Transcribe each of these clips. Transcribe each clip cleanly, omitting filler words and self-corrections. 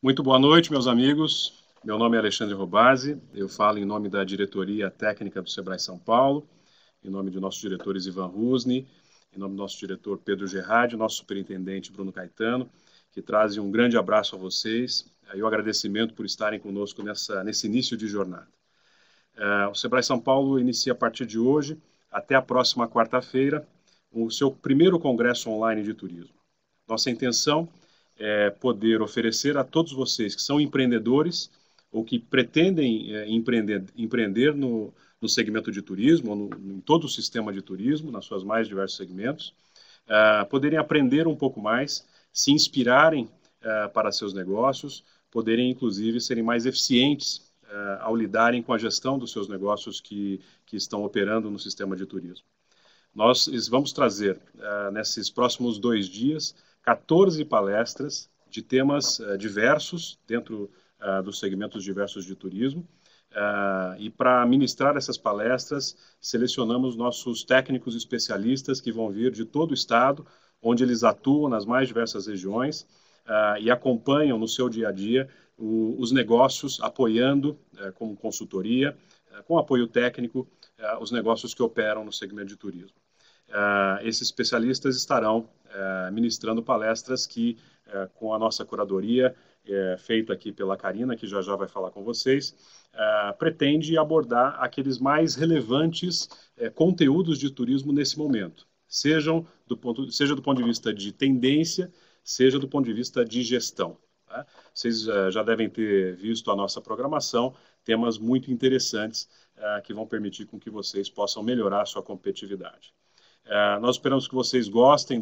Muito boa noite, meus amigos. Meu nome é Alexandre Robasi, eu falo em nome da diretoria técnica do Sebrae São Paulo, em nome de nossos diretores Ivan Rusni, em nome do nosso diretor Pedro Gerardi, nosso superintendente Bruno Caetano, que trazem um grande abraço a vocês e o agradecimento por estarem conosco nesse início de jornada. O Sebrae São Paulo inicia a partir de hoje, até a próxima quarta-feira, o seu primeiro congresso online de turismo. Nossa intenção é poder oferecer a todos vocês que são empreendedores ou que pretendem empreender no segmento de turismo, ou em todo o sistema de turismo, nas suas mais diversos segmentos, poderem aprender um pouco mais, se inspirarem para seus negócios, poderem inclusive serem mais eficientes ao lidarem com a gestão dos seus negócios que estão operando no sistema de turismo. Nós vamos trazer, nesses próximos 2 dias, 14 palestras de temas diversos dentro dos segmentos diversos de turismo. E para ministrar essas palestras, selecionamos nossos técnicos especialistas que vão vir de todo o estado, onde eles atuam nas mais diversas regiões e acompanham no seu dia a dia os negócios, apoiando como consultoria, com apoio técnico, os negócios que operam no segmento de turismo. Esses especialistas estarão ministrando palestras que, com a nossa curadoria, feita aqui pela Karina, que já vai falar com vocês, pretende abordar aqueles mais relevantes conteúdos de turismo nesse momento, seja do ponto de vista de tendência, seja do ponto de vista de gestão. Tá? Vocês já devem ter visto a nossa programação, temas muito interessantes que vão permitir com que vocês possam melhorar a sua competitividade. Nós esperamos que vocês gostem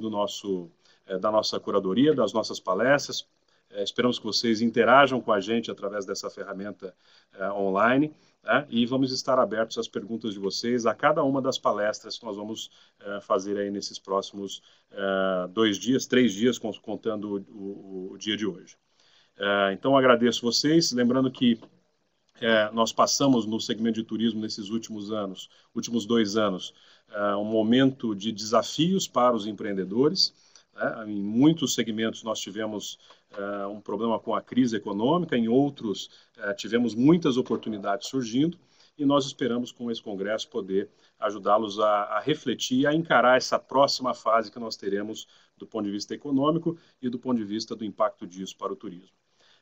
da nossa curadoria, das nossas palestras. Esperamos que vocês interajam com a gente através dessa ferramenta online, e vamos estar abertos às perguntas de vocês a cada uma das palestras que nós vamos fazer aí nesses próximos 2 dias, 3 dias, contando o dia de hoje. Então, agradeço vocês, lembrando que nós passamos no segmento de turismo nesses últimos 2 anos, um momento de desafios para os empreendedores. Em muitos segmentos nós tivemos um problema com a crise econômica, em outros tivemos muitas oportunidades surgindo, e nós esperamos com esse congresso poder ajudá-los a refletir, a encarar essa próxima fase que nós teremos do ponto de vista econômico e do ponto de vista do impacto disso para o turismo.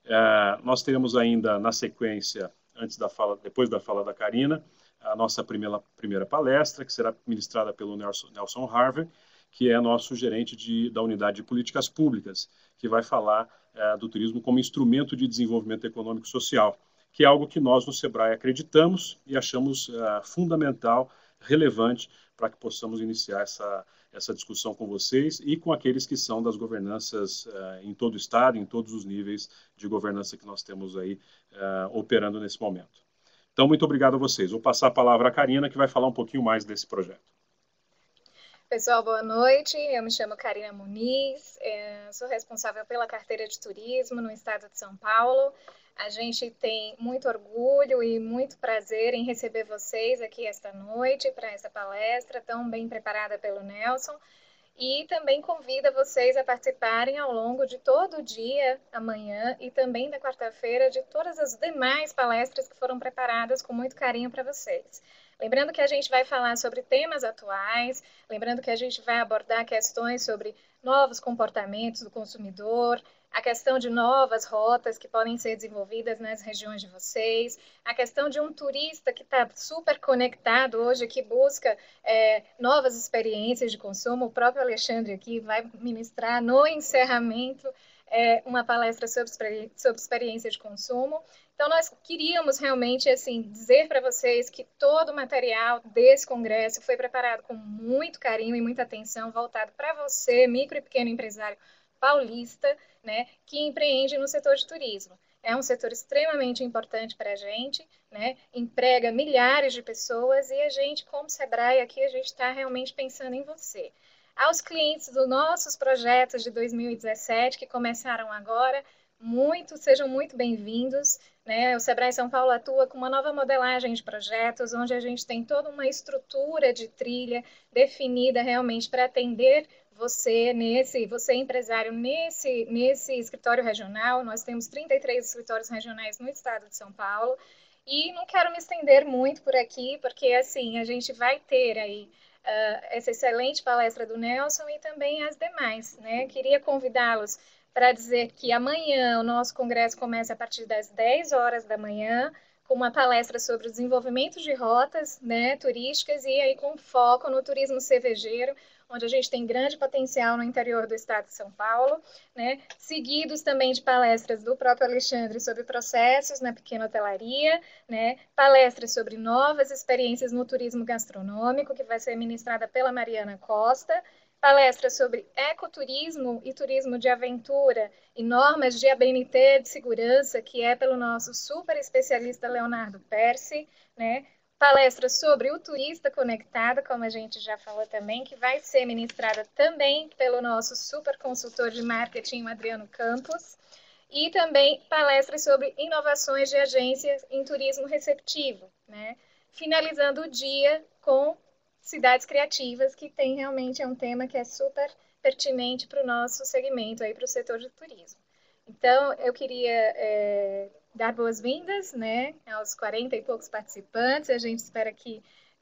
Nós teremos ainda na sequência, depois da fala da Karina, a nossa primeira palestra, que será ministrada pelo Nelson Harvey, que é nosso gerente da unidade de políticas públicas, que vai falar do turismo como instrumento de desenvolvimento econômico e social, que é algo que nós no Sebrae acreditamos e achamos fundamental, relevante, para que possamos iniciar essa discussão com vocês e com aqueles que são das governanças em todo o estado, em todos os níveis de governança que nós temos aí operando nesse momento. Então, muito obrigado a vocês. Vou passar a palavra à Karina, que vai falar um pouquinho mais desse projeto. Pessoal, boa noite. Eu me chamo Karina Muniz, sou responsável pela carteira de turismo no estado de São Paulo. A gente tem muito orgulho e muito prazer em receber vocês aqui esta noite para essa palestra tão bem preparada pelo Nelson. E também convida vocês a participarem ao longo de todo o dia, amanhã e também da quarta-feira, de todas as demais palestras que foram preparadas com muito carinho para vocês. Lembrando que a gente vai falar sobre temas atuais, lembrando que a gente vai abordar questões sobre novos comportamentos do consumidor, a questão de novas rotas que podem ser desenvolvidas nas regiões de vocês, a questão de um turista que está super conectado hoje, que busca novas experiências de consumo. O próprio Alexandre aqui vai ministrar no encerramento uma palestra sobre experiência de consumo. Então, nós queríamos realmente assim, dizer para vocês que todo o material desse congresso foi preparado com muito carinho e muita atenção, voltado para você, micro e pequeno empresário paulista, né, que empreende no setor de turismo. É um setor extremamente importante para a gente, né, emprega milhares de pessoas e a gente, como Sebrae, aqui a gente está realmente pensando em você. Aos clientes dos nossos projetos de 2017, que começaram agora, sejam muito bem-vindos, né? O Sebrae São Paulo atua com uma nova modelagem de projetos, onde a gente tem toda uma estrutura de trilha definida realmente para atender você empresário, nesse escritório regional. Nós temos 33 escritórios regionais no estado de São Paulo, e não quero me estender muito por aqui, porque assim, a gente vai ter aí essa excelente palestra do Nelson e também as demais, né? Queria convidá-los para dizer que amanhã o nosso congresso começa a partir das 10 horas da manhã, com uma palestra sobre o desenvolvimento de rotas, né, turísticas, e aí com foco no turismo cervejeiro, onde a gente tem grande potencial no interior do estado de São Paulo, né, seguidos também de palestras do próprio Alexandre sobre processos na pequena hotelaria, né, palestras sobre novas experiências no turismo gastronômico, que vai ser ministrada pela Mariana Costa, palestra sobre ecoturismo e turismo de aventura e normas de ABNT de segurança, que é pelo nosso super especialista Leonardo Persi, né? Palestra sobre o turista conectado, como a gente já falou também, que vai ser ministrada também pelo nosso super consultor de marketing, Adriano Campos, e também palestras sobre inovações de agências em turismo receptivo, né? Finalizando o dia com cidades criativas, que tem realmente um tema que é super pertinente para o nosso segmento, para o setor de turismo. Então, eu queria dar boas-vindas, né, aos 40 e poucos participantes. A gente espera que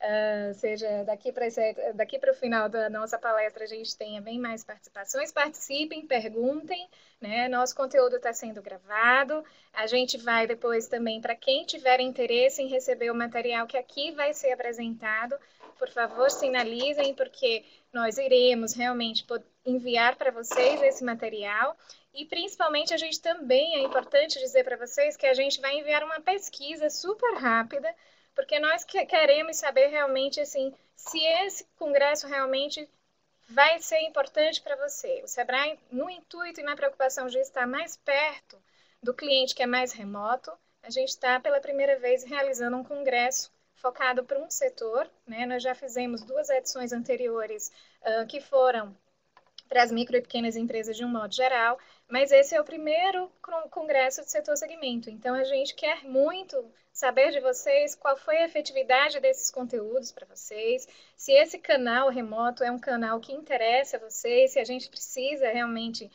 seja daqui para o final da nossa palestra a gente tenha bem mais participações. Participem, perguntem, né? Nosso conteúdo está sendo gravado. A gente vai depois também, para quem tiver interesse em receber o material que aqui vai ser apresentado, por favor, sinalizem, porque nós iremos realmente enviar para vocês esse material. E, principalmente, a gente também, é importante dizer para vocês que a gente vai enviar uma pesquisa super rápida, porque nós queremos saber realmente, assim, se esse congresso realmente vai ser importante para você. O Sebrae, no intuito e na preocupação de estar mais perto do cliente que é mais remoto, a gente está, pela primeira vez, realizando um congresso focado para um setor, né? Nós já fizemos 2 edições anteriores que foram para as micro e pequenas empresas de um modo geral, mas esse é o primeiro congresso de setor segmento. Então, a gente quer muito saber de vocês qual foi a efetividade desses conteúdos para vocês, se esse canal remoto é um canal que interessa a vocês, se a gente precisa realmente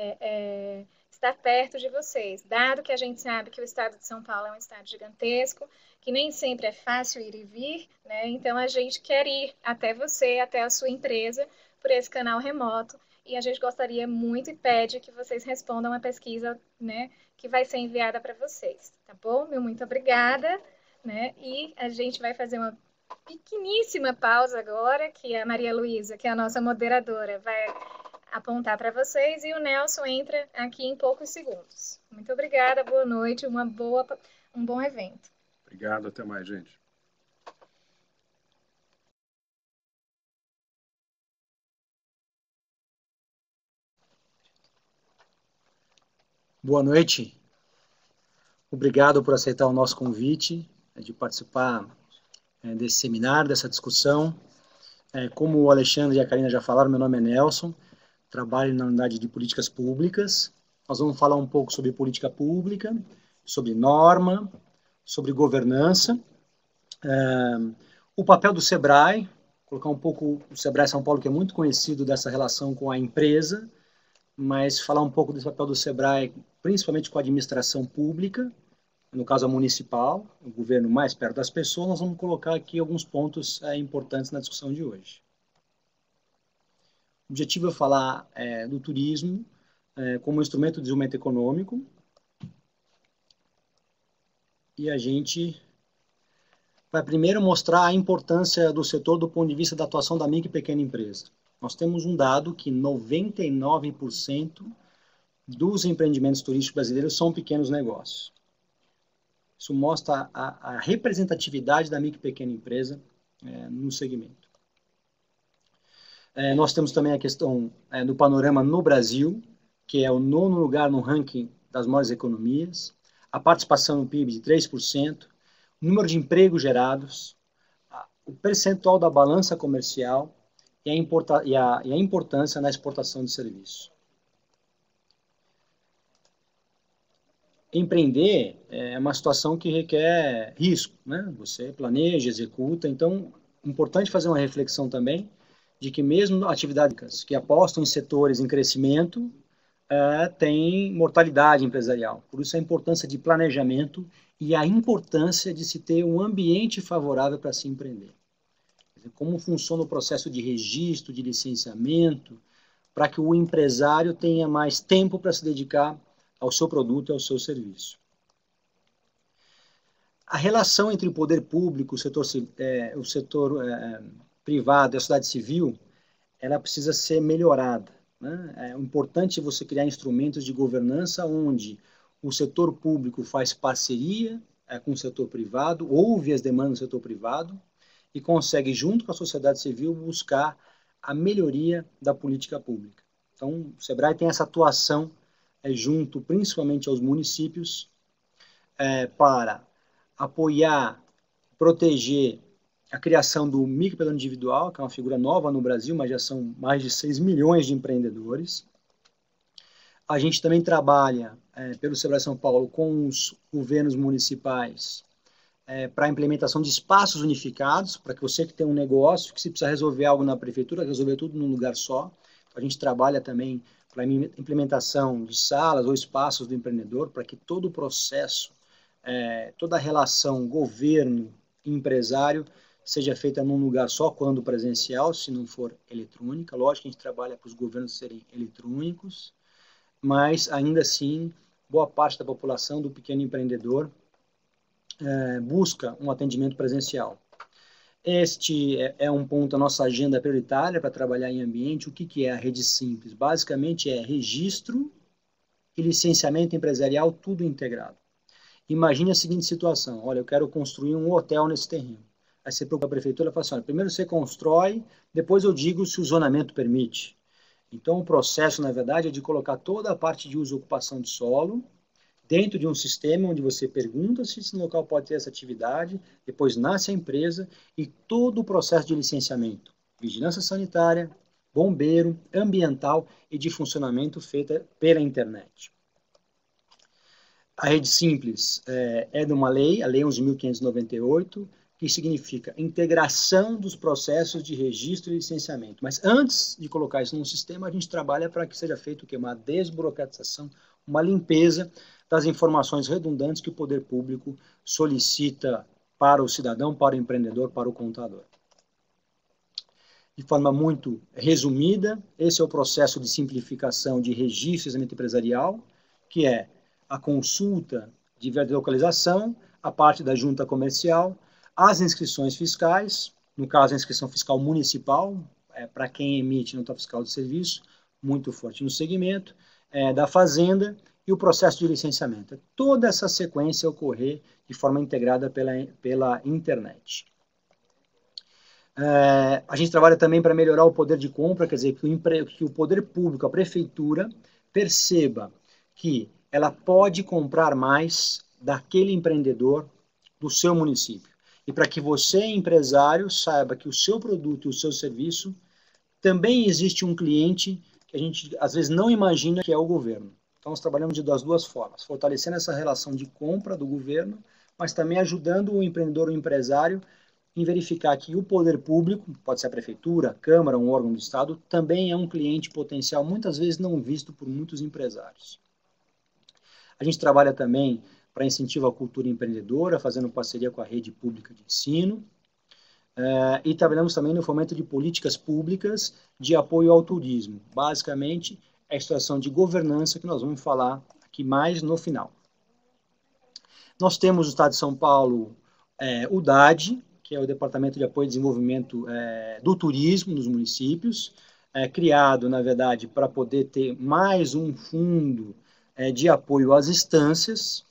estar perto de vocês, dado que a gente sabe que o estado de São Paulo é um estado gigantesco, que nem sempre é fácil ir e vir, né? Então, a gente quer ir até você, até a sua empresa, por esse canal remoto, e a gente gostaria muito e pede que vocês respondam a pesquisa, né, que vai ser enviada para vocês, tá bom? Meu muito obrigada, né? E a gente vai fazer uma pequeníssima pausa agora, que a Maria Luísa, que é a nossa moderadora, vai apontar para vocês, e o Nelson entra aqui em poucos segundos. Muito obrigada, boa noite, um bom evento. Obrigado, até mais, gente. Boa noite. Obrigado por aceitar o nosso convite de participar desse seminário, dessa discussão. Como o Alexandre e a Karina já falaram, meu nome é Nelson, trabalho na unidade de políticas públicas. Nós vamos falar um pouco sobre política pública, sobre norma, sobre governança, o papel do Sebrae, colocar um pouco o Sebrae São Paulo, que é muito conhecido dessa relação com a empresa, mas falar um pouco desse papel do Sebrae, principalmente com a administração pública, no caso a municipal, o governo mais perto das pessoas. Nós vamos colocar aqui alguns pontos importantes na discussão de hoje. O objetivo é falar do turismo como instrumento de desenvolvimento econômico, e a gente vai primeiro mostrar a importância do setor do ponto de vista da atuação da micro e pequena empresa. Nós temos um dado que 99% dos empreendimentos turísticos brasileiros são pequenos negócios. Isso mostra a representatividade da micro e pequena empresa no segmento. Nós temos também a questão do panorama no Brasil, que é o 9º lugar no ranking das maiores economias, a participação no PIB de 3%, o número de empregos gerados, o percentual da balança comercial e a importância na exportação de serviços. empreender é uma situação que requer risco, né? Você planeja, executa, então é importante fazer uma reflexão também de que mesmo atividades que apostam em setores em crescimento tem mortalidade empresarial. Por isso a importância de planejamento e a importância de se ter um ambiente favorável para se empreender. Como funciona o processo de registro, de licenciamento, para que o empresário tenha mais tempo para se dedicar ao seu produto e ao seu serviço. A relação entre o poder público, o setor privado e a sociedade civil, ela precisa ser melhorada, né? É importante você criar instrumentos de governança onde o setor público faz parceria com o setor privado, ouve as demandas do setor privado e consegue, junto com a sociedade civil, buscar a melhoria da política pública. Então, o SEBRAE tem essa atuação junto, principalmente aos municípios, para apoiar, proteger a criação do microempreendedor individual, que é uma figura nova no Brasil, mas já são mais de 6 milhões de empreendedores. A gente também trabalha, pelo SEBRAE São Paulo, com os governos municipais, para a implementação de espaços unificados, para que você que tem um negócio, que se precisa resolver algo na prefeitura, resolver tudo num lugar só. A gente trabalha também para a implementação de salas ou espaços do empreendedor, para que todo o processo, toda a relação governo e empresário seja feita num lugar só, quando presencial, se não for eletrônica. Lógico que a gente trabalha para os governos serem eletrônicos, mas ainda assim, boa parte da população do pequeno empreendedor busca um atendimento presencial. Este é um ponto da nossa agenda prioritária para trabalhar em ambiente. O que é a Rede Simples? Basicamente é registro e licenciamento empresarial, tudo integrado. Imagine a seguinte situação: olha, eu quero construir um hotel nesse terreno. Aí você procura a prefeitura e fala assim: olha, primeiro você constrói, depois eu digo se o zonamento permite. Então o processo, na verdade, é de colocar toda a parte de uso e ocupação de solo dentro de um sistema onde você pergunta se esse local pode ter essa atividade, depois nasce a empresa e todo o processo de licenciamento, vigilância sanitária, bombeiro, ambiental e de funcionamento feita pela internet. A Rede Simples é de uma lei, a Lei 11.598, que significa integração dos processos de registro e licenciamento. Mas antes de colocar isso num sistema, a gente trabalha para que seja feito uma desburocratização, uma limpeza das informações redundantes que o poder público solicita para o cidadão, para o empreendedor, para o contador. De forma muito resumida, esse é o processo de simplificação de registro e licenciamento empresarial, que é a consulta de localização, a parte da junta comercial, as inscrições fiscais, no caso a inscrição fiscal municipal, para quem emite nota fiscal de serviço, muito forte no segmento, da fazenda, e o processo de licenciamento. Toda essa sequência ocorrer de forma integrada pela internet. A gente trabalha também para melhorar o poder de compra, quer dizer, que o poder público, a prefeitura, perceba que ela pode comprar mais daquele empreendedor do seu município. E para que você, empresário, saiba que o seu produto e o seu serviço também existe um cliente que a gente às vezes não imagina, que é o governo. Então, nós trabalhamos das duas formas, fortalecendo essa relação de compra do governo, mas também ajudando o empreendedor ou o empresário em verificar que o poder público, pode ser a prefeitura, a Câmara, um órgão do Estado, também é um cliente potencial, muitas vezes não visto por muitos empresários. A gente trabalha também para incentivar a cultura empreendedora, fazendo parceria com a rede pública de ensino, e trabalhamos também no fomento de políticas públicas de apoio ao turismo. Basicamente, é a situação de governança que nós vamos falar aqui mais no final. Nós temos no Estado de São Paulo o DAD, que é o Departamento de Apoio e Desenvolvimento do Turismo nos municípios, criado, na verdade, para poder ter mais um fundo de apoio às instâncias.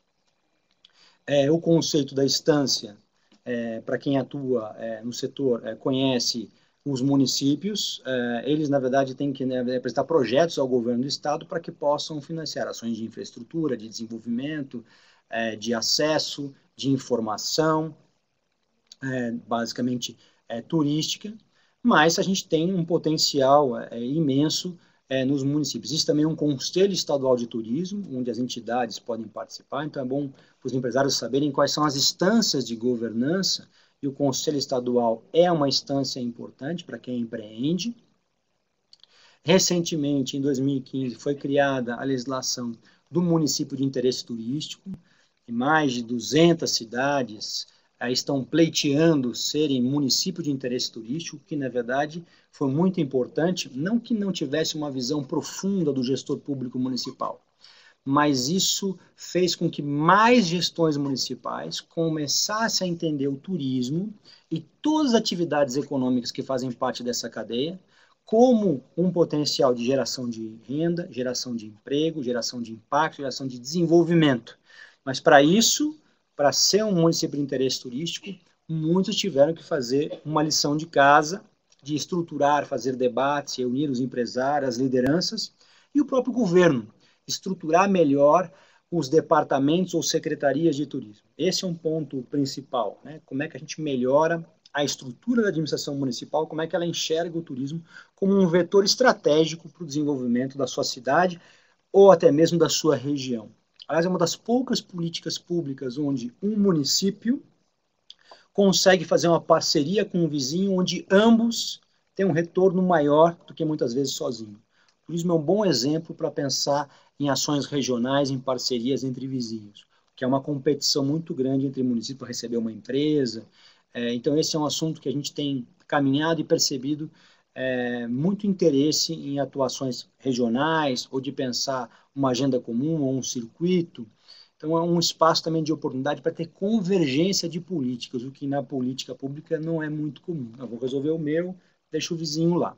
O conceito da instância, para quem atua no setor, conhece os municípios, eles, na verdade, têm que apresentar projetos ao governo do Estado para que possam financiar ações de infraestrutura, de desenvolvimento, de acesso, de informação, basicamente turística, mas a gente tem um potencial imenso nos municípios. Existe também um Conselho Estadual de Turismo, onde as entidades podem participar, então é bom para os empresários saberem quais são as instâncias de governança, e o Conselho Estadual é uma instância importante para quem empreende. Recentemente, em 2015, foi criada a legislação do município de interesse turístico, e mais de 200 cidades estão pleiteando serem município de interesse turístico, que na verdade foi muito importante, não que não tivesse uma visão profunda do gestor público municipal, mas isso fez com que mais gestões municipais começassem a entender o turismo e todas as atividades econômicas que fazem parte dessa cadeia como um potencial de geração de renda, geração de emprego, geração de impacto, geração de desenvolvimento. Mas para isso, para ser um município de interesse turístico, muitos tiveram que fazer uma lição de casa, de estruturar, fazer debates, reunir os empresários, as lideranças e o próprio governo, estruturar melhor os departamentos ou secretarias de turismo. Esse é um ponto principal, né? Como é que a gente melhora a estrutura da administração municipal, como é que ela enxerga o turismo como um vetor estratégico para o desenvolvimento da sua cidade ou até mesmo da sua região. Aliás, é uma das poucas políticas públicas onde um município consegue fazer uma parceria com um vizinho, onde ambos têm um retorno maior do que muitas vezes sozinho. O turismo é um bom exemplo para pensar em ações regionais, em parcerias entre vizinhos, que é uma competição muito grande entre municípios para receber uma empresa. Então, esse é um assunto que a gente tem caminhado e percebido muito interesse em atuações regionais, ou de pensar uma agenda comum, ou um circuito. Então, é um espaço também de oportunidade para ter convergência de políticas, o que na política pública não é muito comum. Eu vou resolver o meu, deixo o vizinho lá.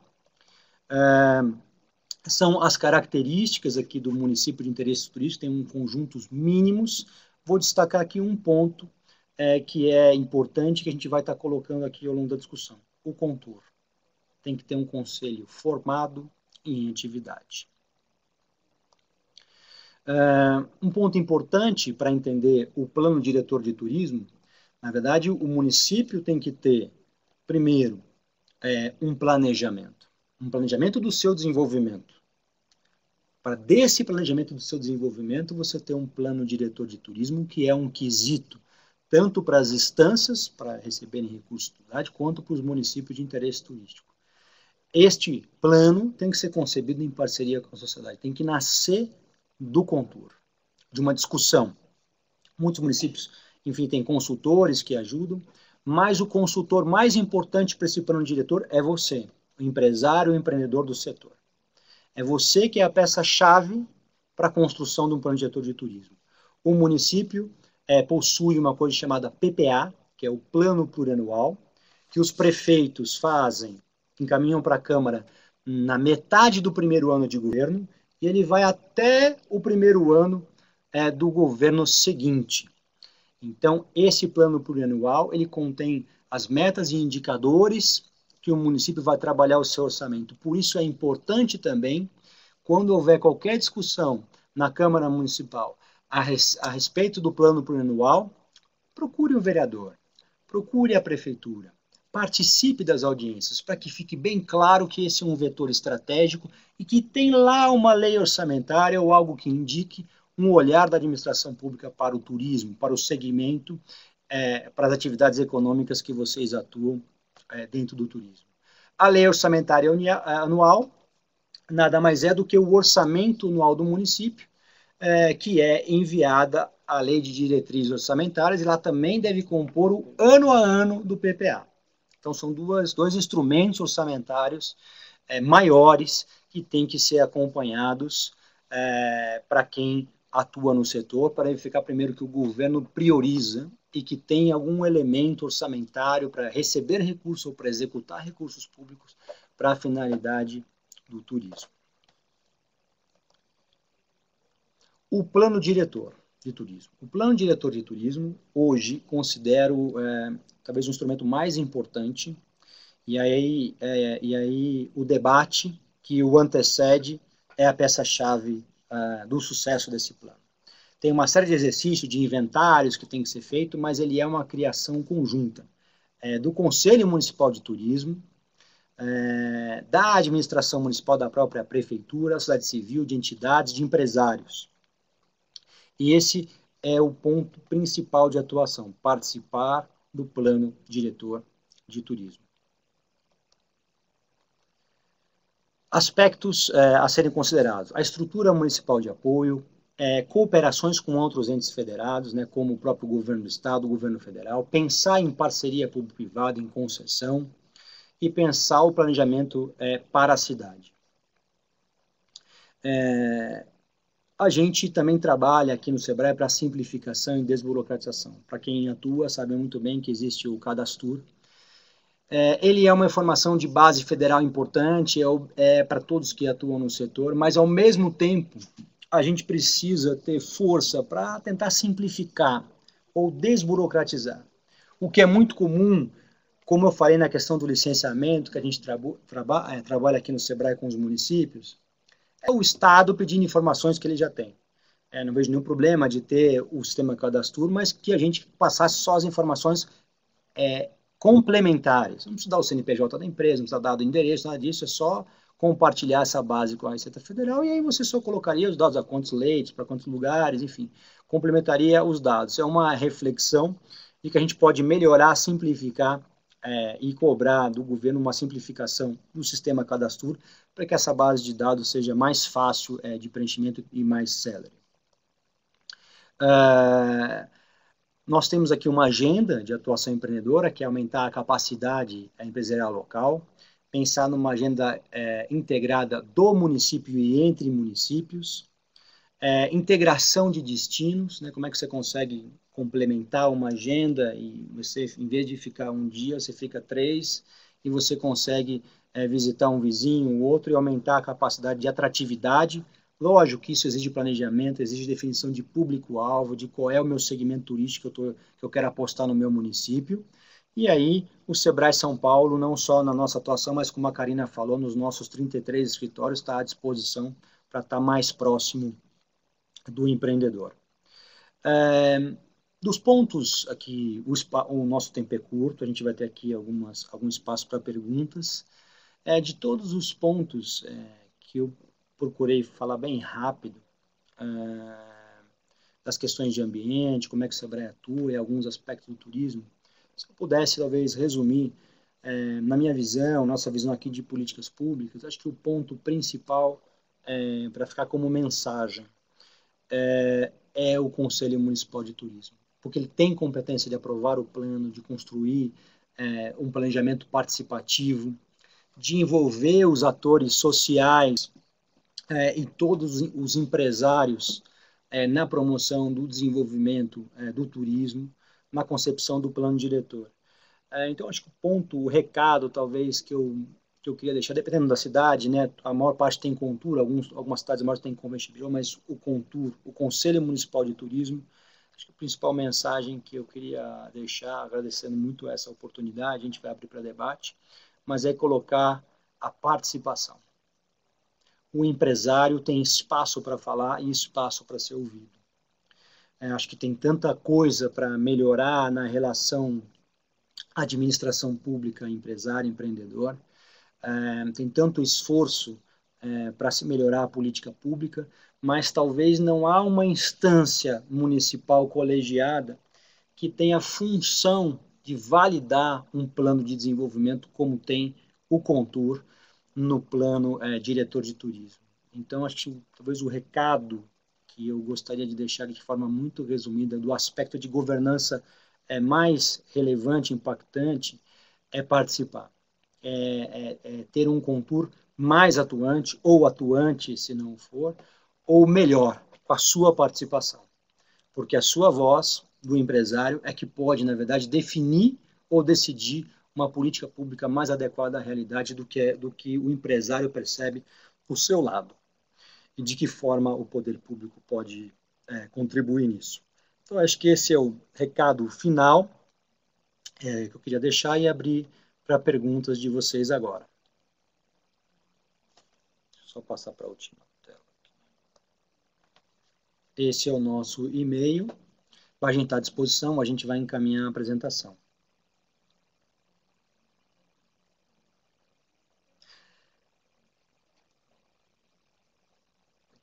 São as características aqui do município de interesse turístico, tem conjuntos mínimos. Vou destacar aqui um ponto que é importante, que a gente vai estar colocando aqui ao longo da discussão. O contorno. Tem que ter um conselho formado em atividade. Um ponto importante para entender o plano diretor de turismo, na verdade, o município tem que ter, primeiro, um planejamento do seu desenvolvimento. Para desse planejamento do seu desenvolvimento, você ter um plano diretor de turismo, que é um quesito, tanto para as instâncias, para receberem recursos de cidade, quanto para os municípios de interesse turístico. Este plano tem que ser concebido em parceria com a sociedade, tem que nascer do contorno, de uma discussão. Muitos municípios, enfim, têm consultores que ajudam, mas o consultor mais importante para esse plano diretor é você, o empresário, o empreendedor do setor. É você que é a peça-chave para a construção de um plano diretor de turismo. O município possui uma coisa chamada PPA, que é o Plano Plurianual, que os prefeitos fazem, encaminham para a Câmara na metade do primeiro ano de governo, e ele vai até o primeiro ano do governo seguinte. Então, esse plano plurianual, ele contém as metas e indicadores que o município vai trabalhar o seu orçamento. Por isso é importante também, quando houver qualquer discussão na Câmara Municipal a respeito do plano plurianual, procure o vereador, procure a prefeitura, participe das audiências, para que fique bem claro que esse é um vetor estratégico e que tem lá uma lei orçamentária ou algo que indique um olhar da administração pública para o turismo, para o segmento, para as atividades econômicas que vocês atuam dentro do turismo. A lei orçamentária anual nada mais é do que o orçamento anual do município, que é enviada à lei de diretrizes orçamentárias, e lá também deve compor o ano a ano do PPA. Então, são dois instrumentos orçamentários maiores que têm que ser acompanhados para quem atua no setor, para verificar primeiro que o governo prioriza e que tem algum elemento orçamentário para receber recursos ou para executar recursos públicos para a finalidade do turismo. O plano diretor de turismo. O plano diretor de turismo, hoje, considero talvez o instrumento mais importante, e aí o debate que o antecede é a peça-chave do sucesso desse plano. Tem uma série de exercícios, de inventários que tem que ser feito, mas ele é uma criação conjunta do Conselho Municipal de Turismo, da administração municipal, da própria prefeitura, da sociedade civil, de entidades, de empresários. E esse é o ponto principal de atuação, participar do plano diretor de turismo. Aspectos a serem considerados: a estrutura municipal de apoio, cooperações com outros entes federados, né, como o próprio governo do estado, o governo federal, pensar em parceria público-privada, em concessão, e pensar o planejamento para a cidade. A gente também trabalha aqui no SEBRAE para simplificação e desburocratização. Para quem atua, sabe muito bem que existe o Cadastur. Ele é uma informação de base federal importante, para todos que atuam no setor, mas, ao mesmo tempo, a gente precisa ter força para tentar simplificar ou desburocratizar. O que é muito comum, como eu falei na questão do licenciamento, que a gente trabalha aqui no SEBRAE com os municípios, é o Estado pedindo informações que ele já tem. Não vejo nenhum problema de ter o sistema Cadastur, mas que a gente passasse só as informações complementares. Não precisa dar o CNPJ da empresa, não precisa dar o endereço, nada disso, é só compartilhar essa base com a Receita Federal, e aí você só colocaria os dados a quantos leitos, para quantos lugares, enfim, complementaria os dados. É uma reflexão e que a gente pode melhorar, simplificar e cobrar do governo uma simplificação do sistema Cadastur, para que essa base de dados seja mais fácil de preenchimento e mais célere. Nós temos aqui uma agenda de atuação empreendedora, que é aumentar a capacidade empresarial local, pensar numa agenda integrada do município e entre municípios, integração de destinos, né, como é que você consegue complementar uma agenda e você, em vez de ficar um dia, você fica 3, e você consegue visitar um vizinho, o outro, e aumentar a capacidade de atratividade. Lógico que isso exige planejamento, exige definição de público-alvo, de qual é o meu segmento turístico que eu quero apostar no meu município. E aí, o SEBRAE São Paulo, não só na nossa atuação, mas como a Karina falou, nos nossos 33 escritórios, está à disposição para estar mais próximo do empreendedor. Dos pontos aqui, o nosso tempo é curto, a gente vai ter aqui algum espaço para perguntas. De todos os pontos que eu procurei falar bem rápido, das questões de ambiente, como é que o SEBRAE atua e alguns aspectos do turismo, se eu pudesse talvez resumir, na minha visão, nossa visão aqui de políticas públicas, acho que o ponto principal, para ficar como mensagem, é o Conselho Municipal de Turismo, porque ele tem competência de aprovar o plano, de construir um planejamento participativo, de envolver os atores sociais e todos os empresários na promoção do desenvolvimento do turismo, na concepção do plano diretor. Então, acho que o recado, talvez, que eu queria deixar, dependendo da cidade, né, a maior parte tem Contur, algumas cidades maiores têm Convention, mas o Contur, o Conselho Municipal de Turismo, acho que a principal mensagem que eu queria deixar, agradecendo muito essa oportunidade, a gente vai abrir para debate, mas é colocar a participação. O empresário tem espaço para falar e espaço para ser ouvido. Acho que tem tanta coisa para melhorar na relação administração pública, empresário, empreendedor. Tem tanto esforço para se melhorar a política pública, mas talvez não há uma instância municipal colegiada que tenha função de validar um plano de desenvolvimento como tem o Contur no plano diretor de turismo. Então, acho que talvez o recado que eu gostaria de deixar de forma muito resumida do aspecto de governança mais relevante, impactante, é participar. Ter um Contur mais atuante, ou atuante, se não for, ou melhor, com a sua participação. Porque a sua voz, do empresário, é que pode, na verdade, definir ou decidir uma política pública mais adequada à realidade do que o empresário percebe por seu lado. E de que forma o poder público pode contribuir nisso. Então, acho que esse é o recado final que eu queria deixar e abrir para perguntas de vocês agora. Só passar para a última tela. Esse é o nosso e-mail. A gente está à disposição, a gente vai encaminhar a apresentação.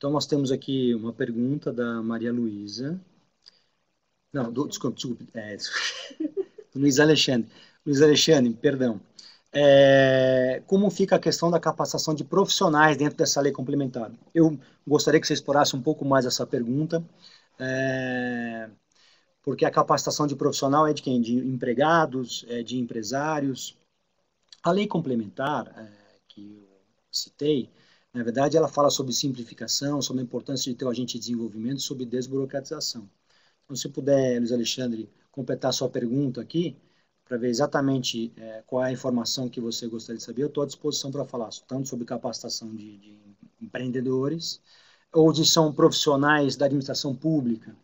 Então, nós temos aqui uma pergunta da Maria Luísa. Não, desculpe. Luiz Alexandre. Luiz Alexandre, perdão. Como fica a questão da capacitação de profissionais dentro dessa lei complementar? Eu gostaria que você explorasse um pouco mais essa pergunta, porque a capacitação de profissional é de quem? De empregados, de empresários. A lei complementar, que eu citei, na verdade, ela fala sobre simplificação, sobre a importância de ter o agente de desenvolvimento, sobre desburocratização. Então, se puder, Luiz Alexandre, completar a sua pergunta aqui, para ver exatamente qual é a informação que você gostaria de saber, eu estou à disposição para falar, tanto sobre capacitação de empreendedores, ou de são profissionais da administração pública.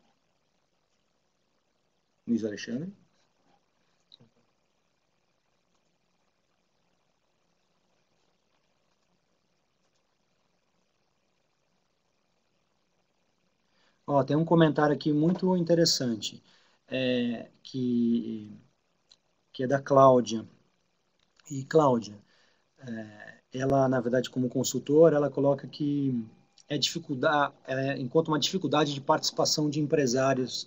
Luiz Alexandre. Tem um comentário aqui muito interessante, que é da Cláudia. E Cláudia, ela, na verdade, como consultora, ela coloca que encontra uma dificuldade de participação de empresários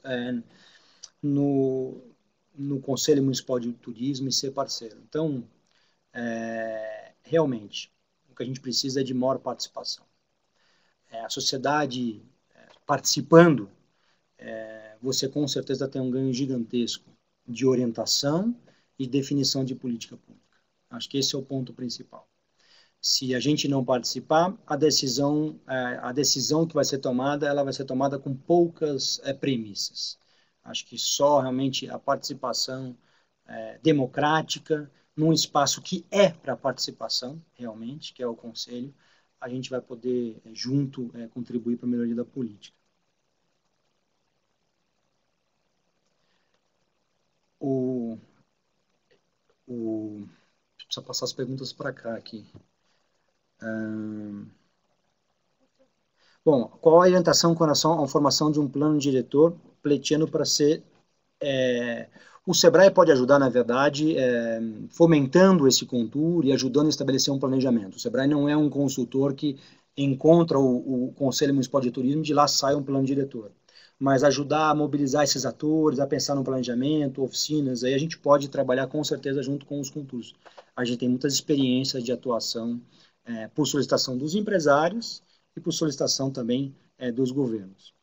no Conselho Municipal de Turismo e ser parceiro. Então, realmente, o que a gente precisa é de maior participação. A sociedade participando, você com certeza tem um ganho gigantesco de orientação e definição de política pública. Acho que esse é o ponto principal. Se a gente não participar, a decisão que vai ser tomada, ela vai ser tomada com poucas premissas. Acho que só realmente a participação democrática, num espaço que é para participação, realmente, que é o Conselho, a gente vai poder, junto, contribuir para a melhoria da política. Precisa passar as perguntas para cá aqui. Bom, qual a orientação com relação à formação de um plano diretor pleiteando para ser... o SEBRAE pode ajudar, na verdade, fomentando esse contour e ajudando a estabelecer um planejamento. O SEBRAE não é um consultor que encontra o Conselho Municipal de Turismo e de lá sai um plano diretor. Mas ajudar a mobilizar esses atores, a pensar no planejamento, oficinas, aí a gente pode trabalhar com certeza junto com os conturos. A gente tem muitas experiências de atuação por solicitação dos empresários e por solicitação também dos governos.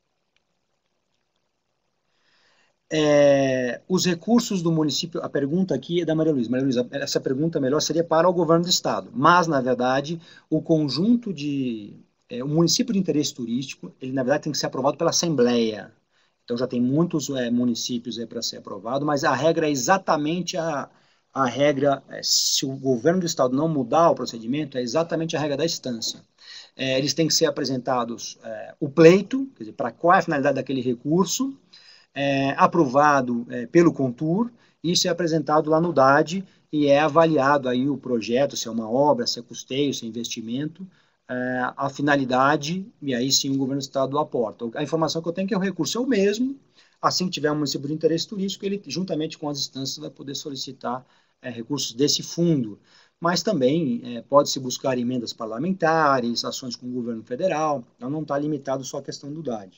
Os recursos do município, a pergunta aqui é da Maria Luísa. Maria Luísa, essa pergunta melhor seria para o governo do estado, mas, na verdade, o conjunto o município de interesse turístico, ele, na verdade, tem que ser aprovado pela Assembleia. Então, já tem muitos municípios para ser aprovado, mas a regra é exatamente a regra, se o governo do estado não mudar o procedimento, é exatamente a regra da instância. Eles têm que ser apresentados o pleito, quer dizer, para qual é a finalidade daquele recurso, aprovado pelo Contur, isso é apresentado lá no DAD e é avaliado aí o projeto, se é uma obra, se é custeio, se é investimento, a finalidade, e aí sim o governo do estado aporta. A informação que eu tenho é que o recurso é o mesmo, assim que tiver um município de interesse turístico, ele, juntamente com as instâncias, vai poder solicitar recursos desse fundo. Mas também pode-se buscar emendas parlamentares, ações com o governo federal, então não está limitado só à questão do DAD.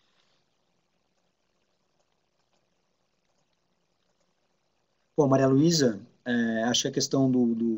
Bom, Maria Luísa, acho que a questão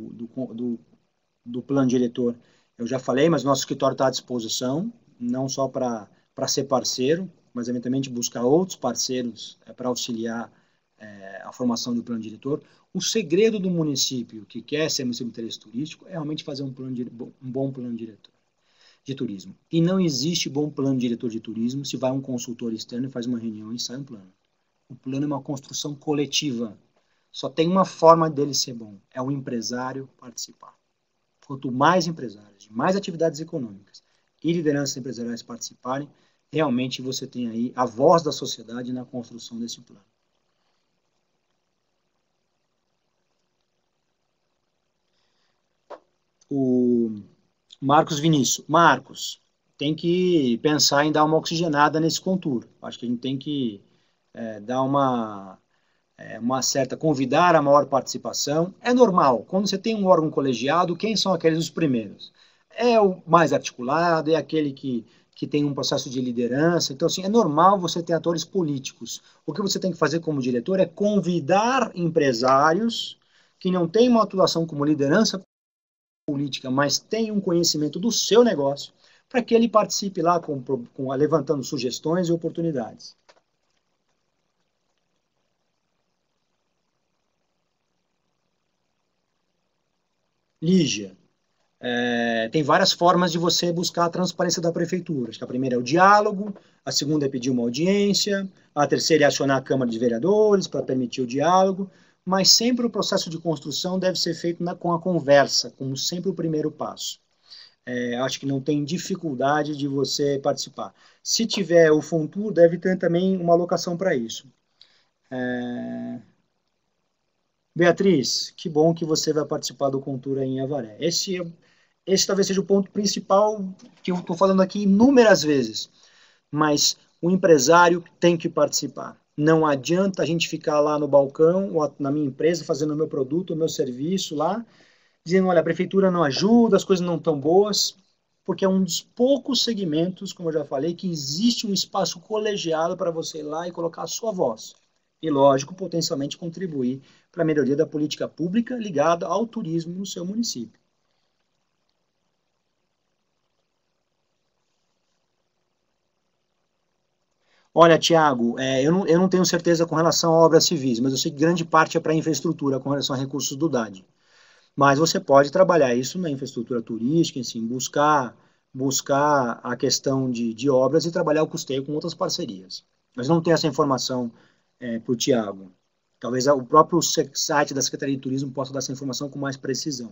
do plano diretor, eu já falei, mas nosso escritório está à disposição, não só para ser parceiro, mas eventualmente buscar outros parceiros para auxiliar a formação do plano diretor. O segredo do município que quer ser município de interesse turístico é realmente fazer um bom plano diretor de turismo. E não existe bom plano diretor de turismo se vai um consultor externo e faz uma reunião e sai um plano. O plano é uma construção coletiva. Só tem uma forma dele ser bom, é o empresário participar. Quanto mais empresários, de mais atividades econômicas e lideranças empresariais participarem, realmente você tem aí a voz da sociedade na construção desse plano. O Marcos Vinícius. Marcos, tem que pensar em dar uma oxigenada nesse contour. Acho que a gente tem que dar uma certa, convidar a maior participação. É normal, quando você tem um órgão colegiado, quem são aqueles os primeiros? é o mais articulado, é aquele que tem um processo de liderança. Então, assim, é normal você ter atores políticos. O que você tem que fazer como diretor é convidar empresários que não têm uma atuação como liderança política, mas têm um conhecimento do seu negócio, para que ele participe lá levantando sugestões e oportunidades. Lígia, tem várias formas de você buscar a transparência da prefeitura. Acho que a primeira é o diálogo, a segunda é pedir uma audiência, a terceira é acionar a Câmara de Vereadores para permitir o diálogo, mas sempre o processo de construção deve ser feito com a conversa, como sempre o primeiro passo. Acho que não tem dificuldade de você participar. Se tiver o Fontur, deve ter também uma alocação para isso. Beatriz, que bom que você vai participar do Contura em Avaré. Esse talvez seja o ponto principal que eu estou falando aqui inúmeras vezes, mas o empresário tem que participar. Não adianta a gente ficar lá no balcão, ou na minha empresa, fazendo o meu produto, o meu serviço lá, dizendo, olha, a prefeitura não ajuda, as coisas não estão boas, porque é um dos poucos segmentos, como eu já falei, que existe um espaço colegiado para você ir lá e colocar a sua voz. E, lógico, potencialmente contribuir para a melhoria da política pública ligada ao turismo no seu município. Olha, Tiago, eu não tenho certeza com relação a obras civis, mas eu sei que grande parte é para infraestrutura com relação a recursos do DAD. Mas você pode trabalhar isso na infraestrutura turística, assim, buscar a questão de obras e trabalhar o custeio com outras parcerias. Mas não tenho essa informação para o Tiago. Talvez o próprio site da Secretaria de Turismo possa dar essa informação com mais precisão.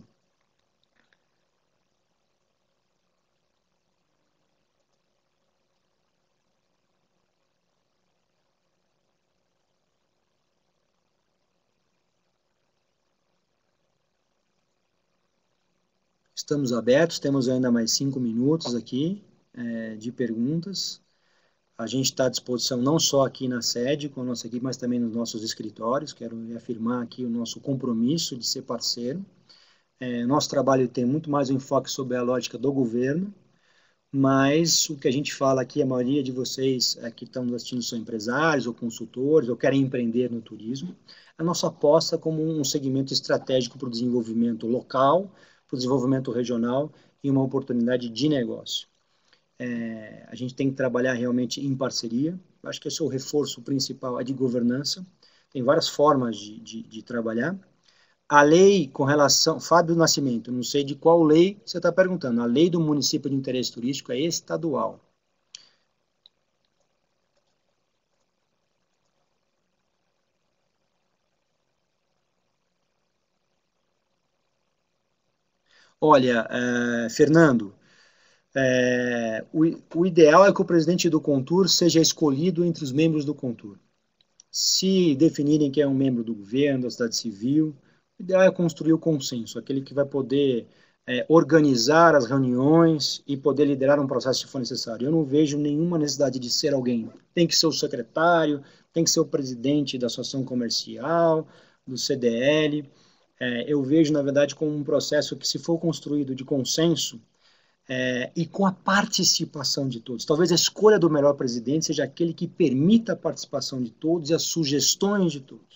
Estamos abertos, temos ainda mais 5 minutos aqui de perguntas. A gente está à disposição não só aqui na sede, com a nossa equipe, mas também nos nossos escritórios. Quero reafirmar aqui o nosso compromisso de ser parceiro. Nosso trabalho tem muito mais um enfoque sobre a lógica do governo, mas o que a gente fala aqui, a maioria de vocês que estão nos assistindo são empresários ou consultores, ou querem empreender no turismo. A nossa aposta como um segmento estratégico para o desenvolvimento local, para o desenvolvimento regional e uma oportunidade de negócio. A gente tem que trabalhar realmente em parceria. Eu acho que esse é o reforço principal, de governança. Tem várias formas de trabalhar. A lei com relação... Fábio Nascimento, não sei de qual lei você está perguntando. A lei do município de interesse turístico é estadual. Olha, Fernando, o ideal é que o presidente do Contur seja escolhido entre os membros do Contur. Se definirem que é um membro do governo, da sociedade civil, o ideal é construir o consenso, aquele que vai poder organizar as reuniões e poder liderar um processo se for necessário. Eu não vejo nenhuma necessidade de ser alguém. Tem que ser o secretário, tem que ser o presidente da associação comercial, do CDL. Eu vejo, na verdade, como um processo que, se for construído de consenso, e com a participação de todos. Talvez a escolha do melhor presidente seja aquele que permita a participação de todos e as sugestões de todos.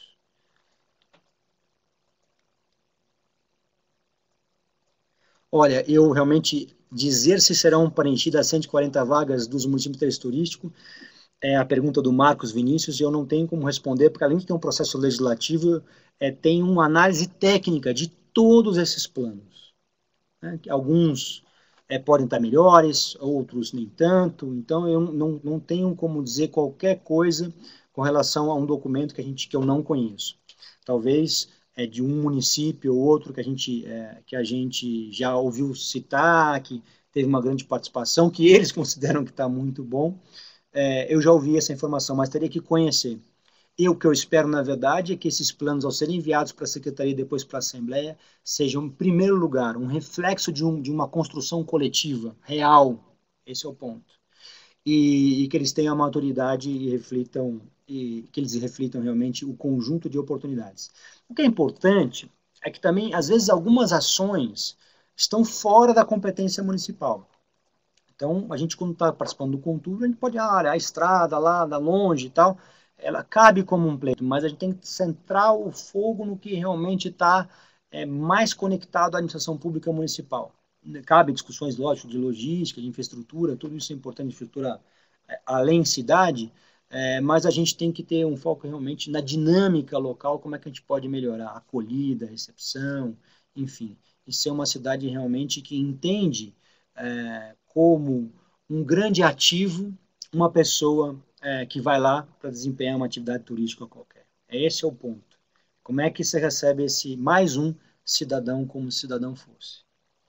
Olha, eu realmente dizer se serão preenchidas as 140 vagas dos municípios de interesse turístico é a pergunta do Marcos Vinícius, e eu não tenho como responder, porque além de ter um processo legislativo, tem uma análise técnica de todos esses planos. Alguns podem estar melhores, outros nem tanto, então eu não tenho como dizer qualquer coisa com relação a um documento que eu não conheço. Talvez de um município ou outro que a gente já ouviu citar, que teve uma grande participação, que eles consideram que está muito bom. Eu já ouvi essa informação, mas teria que conhecer. E o que eu espero, na verdade, é que esses planos, ao serem enviados para a Secretaria e depois para a Assembleia, sejam, em primeiro lugar, um reflexo de uma construção coletiva, real. Esse é o ponto. E que eles tenham a maturidade que eles reflitam realmente o conjunto de oportunidades. O que é importante é que também, às vezes, algumas ações estão fora da competência municipal. Então, a gente, quando está participando do Contur, a gente pode, a estrada lá, da longe e tal, ela cabe como um pleito, mas a gente tem que centrar o fogo no que realmente está mais conectado à administração pública municipal. Cabe discussões, lógico, de logística, de infraestrutura, tudo isso é importante, infraestrutura além cidade, mas a gente tem que ter um foco realmente na dinâmica local, como é que a gente pode melhorar a acolhida, a recepção, enfim, e ser uma cidade realmente que entende como um grande ativo uma pessoa que vai lá para desempenhar uma atividade turística qualquer. Esse é o ponto. Como é que você recebe esse mais um cidadão como se cidadão fosse?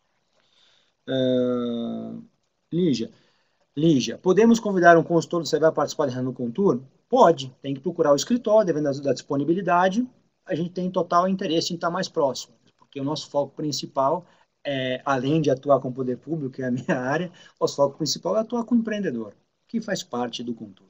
Lígia, podemos convidar um consultor do Sebrae a participar da reunião do Contur? Pode, tem que procurar o escritório, dependendo da disponibilidade, a gente tem total interesse em estar mais próximo, porque o nosso foco principal além de atuar com o poder público, que é a minha área, o nosso foco principal é atuar com o empreendedor, que faz parte do Contur.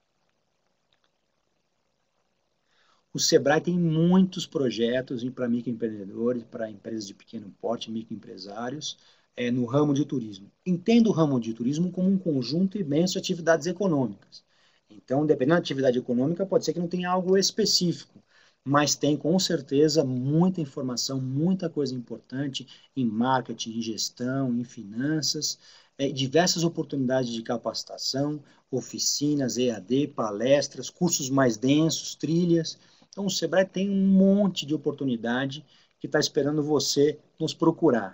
O Sebrae tem muitos projetos para microempreendedores, para empresas de pequeno porte, microempresários, no ramo de turismo. Entendo o ramo de turismo como um conjunto imenso de atividades econômicas. Então, dependendo da atividade econômica, pode ser que não tenha algo específico, mas tem com certeza muita informação, muita coisa importante em marketing, em gestão, em finanças, diversas oportunidades de capacitação, oficinas, EAD, palestras, cursos mais densos, trilhas. Então, o Sebrae tem um monte de oportunidade que está esperando você nos procurar.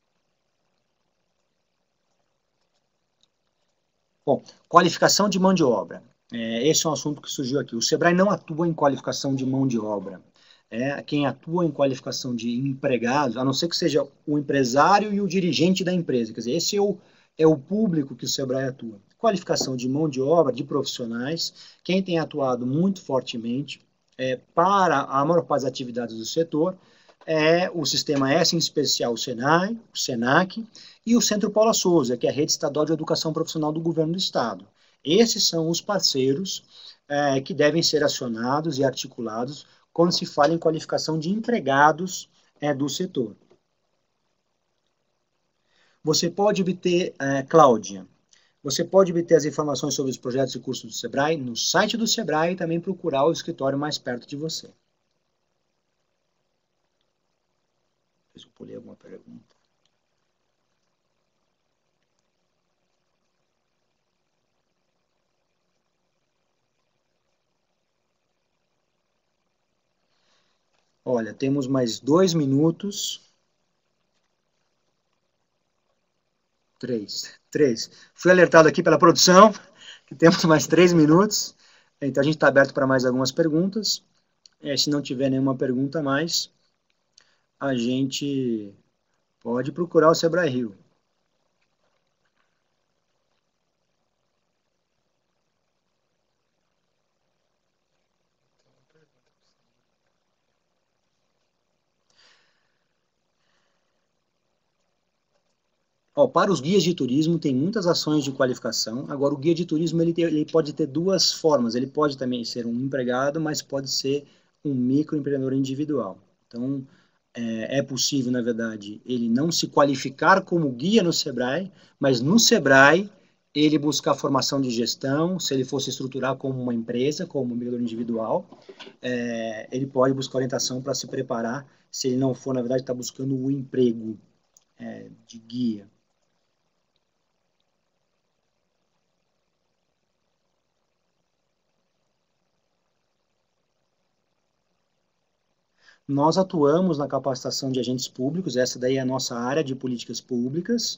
Bom, qualificação de mão de obra. Esse é um assunto que surgiu aqui. O Sebrae não atua em qualificação de mão de obra. Quem atua em qualificação de empregados, a não ser que seja o empresário e o dirigente da empresa. Quer dizer, esse é o público que o Sebrae atua. Qualificação de mão de obra, de profissionais. Quem tem atuado muito fortemente para a maior parte das atividades do setor é o Sistema S, em especial o SENAI, o SENAC, e o Centro Paula Souza, que é a Rede Estadual de Educação Profissional do Governo do Estado. Esses são os parceiros que devem ser acionados e articulados quando se fala em qualificação de empregados do setor. Você pode obter, Cláudia, você pode obter as informações sobre os projetos e cursos do Sebrae no site do Sebrae e também procurar o escritório mais perto de você. Deixa eu pulei alguma pergunta. Olha, temos mais 2 minutos. 3. Fui alertado aqui pela produção que temos mais 3 minutos. Então, a gente está aberto para mais algumas perguntas. Se não tiver nenhuma pergunta a mais, a gente pode procurar o Sebrae Rio. Para os guias de turismo, tem muitas ações de qualificação. Agora, o guia de turismo ele pode ter duas formas. Ele pode também ser um empregado, mas pode ser um microempreendedor individual. Então, é possível, na verdade, ele não se qualificar como guia no Sebrae, mas no Sebrae ele buscar formação de gestão, se ele fosse estruturar como uma empresa, como um empreendedor individual, ele pode buscar orientação para se preparar, se ele não for, na verdade, estar buscando o emprego de guia. Nós atuamos na capacitação de agentes públicos, essa daí é a nossa área de políticas públicas,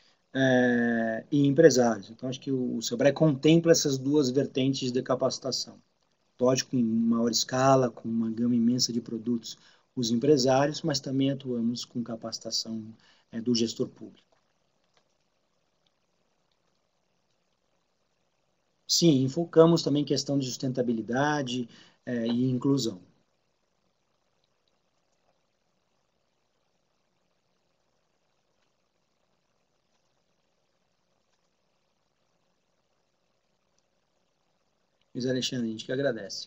e empresários. Então, acho que o Sebrae contempla essas duas vertentes de capacitação. Lógico, em maior escala, com uma gama imensa de produtos, os empresários, mas também atuamos com capacitação do gestor público. Sim, focamos também em questão de sustentabilidade e inclusão. Luiz Alexandre, a gente que agradece.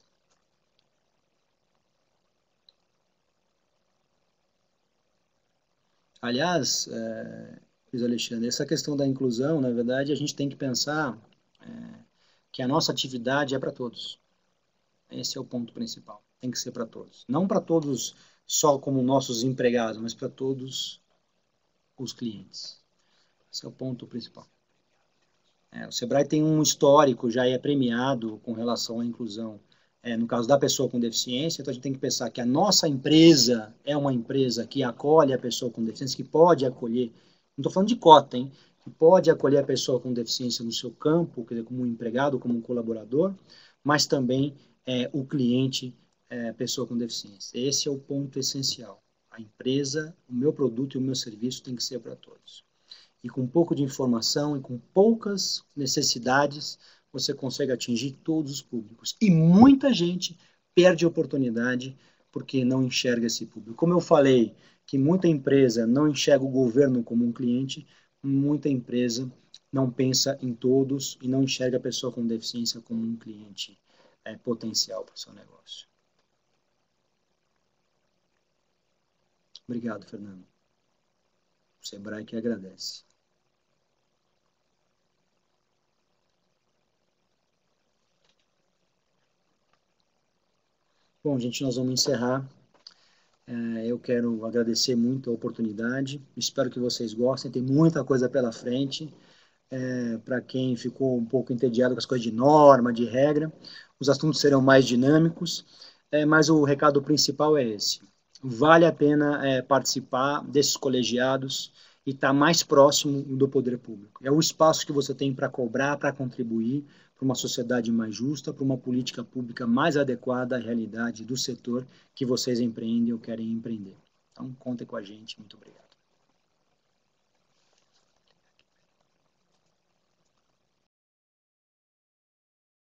Aliás, Luiz Alexandre, essa questão da inclusão, na verdade, a gente tem que pensar que a nossa atividade é para todos. Esse é o ponto principal. Tem que ser para todos. Não para todos só como nossos empregados, mas para todos os clientes. Esse é o ponto principal. O Sebrae tem um histórico, já é premiado com relação à inclusão, no caso da pessoa com deficiência, então a gente tem que pensar que a nossa empresa é uma empresa que acolhe a pessoa com deficiência, que pode acolher, não estou falando de cota, hein, que pode acolher a pessoa com deficiência no seu campo, quer dizer, como um empregado, como um colaborador, mas também o cliente, pessoa com deficiência. Esse é o ponto essencial. A empresa, o meu produto e o meu serviço tem que ser para todos. E com um pouco de informação e com poucas necessidades, você consegue atingir todos os públicos. E muita gente perde a oportunidade porque não enxerga esse público. Como eu falei, que muita empresa não enxerga o governo como um cliente, muita empresa não pensa em todos e não enxerga a pessoa com deficiência como um cliente potencial para o seu negócio. Obrigado, Fernando. O Sebrae que agradece. Bom, gente, nós vamos encerrar. Eu quero agradecer muito a oportunidade. Espero que vocês gostem. Tem muita coisa pela frente. Para quem ficou um pouco entediado com as coisas de norma, de regra, os assuntos serão mais dinâmicos. Mas o recado principal é esse. Vale a pena participar desses colegiados e estar mais próximo do poder público. É o espaço que você tem para cobrar, para contribuir para uma sociedade mais justa, para uma política pública mais adequada à realidade do setor que vocês empreendem ou querem empreender. Então, contem com a gente. Muito obrigado.